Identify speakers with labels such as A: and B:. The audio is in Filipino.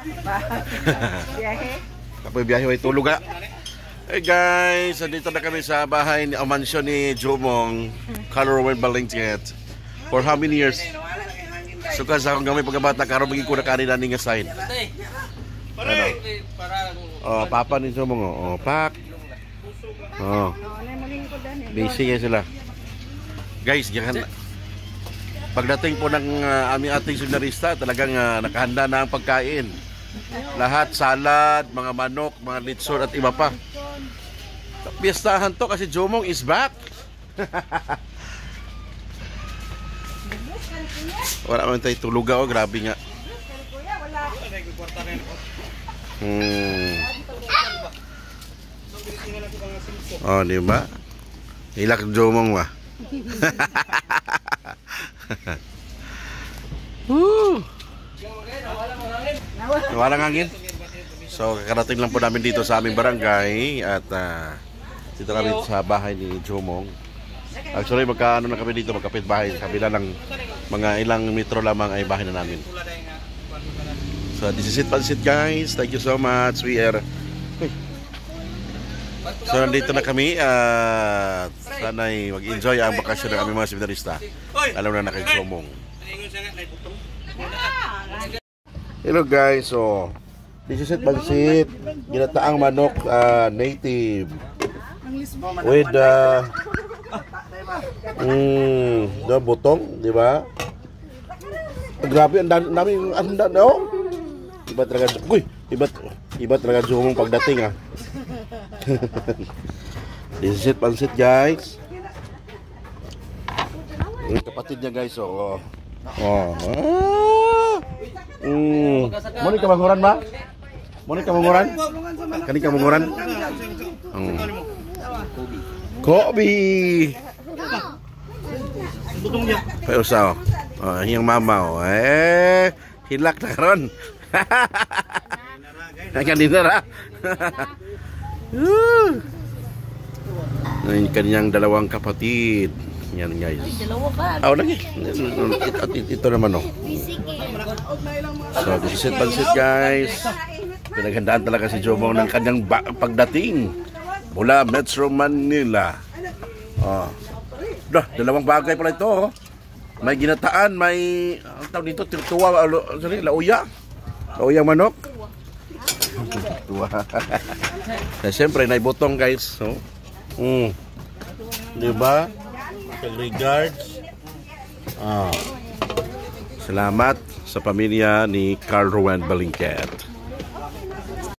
A: Biyahe?
B: Tapos biyahe ay tulog ha. Hey guys, andito na kami sa bahay ni mansyon ni Jomong, Carl Balinket. For how many years? Suka sa akong gamay pagkabata, karoon magiging ko na kanina ni nga sign. Ano? Oh, papa ni Jomong. Oh, pak. Oh. Busy kayo sila. Guys, yan. Pagdating po ng aming ating seminarista, talagang nakahanda na ang pagkain. Lahat, salad, mga manok, mga litson at iba pa. Piestahan to kasi Jomong is back. Wala man tayo tuluga o, grabe nga. Oh, di ba? Hilak Jomong ba? Walang hangin. So kakarating lang po namin dito sa aming barangay. At dito kami sa bahay ni Jomong. Actually magkaano na kami dito, magkapit bahay. Kabila lang, mga ilang metro lamang ay bahay na namin. So this is it, pansit guys. Thank you so much. We are so nandito na kami at sana'y mag-enjoy ang bakasyon ng aming mga seminarista. Alam na kay Jomong. Hello guys, so this is it, pansit, ginataang manok, native with butong, di ba? Grabe, ang daming anda na oh. Iba talaga, iba talaga Jomong pagdating ah. This is it, pansit guys. Yung kapatid niya guys, oh. Muni ka manguran ba? Muni ka manguran? Kani ka manguran? Kobe. Pero sa yung mama oh. Hilak na karon. Kanina ra. Yung kanyang dalawang kapatid. Yan guys. Oh, lagi. Ito naman oh. So this is it, pansit guys. Pinaghandaan talaga si Jomong ng kanyang pagdating mula Metro Manila. Oh. Dalawang bagay pala ito oh. May ginataan, may ang tawag dito, tuwa, lauya. Lauyang manok. Tuwa. Siyempre, naibutong guys. So, diba? Regards. Salamat sa pamilya ni Carl Balinket.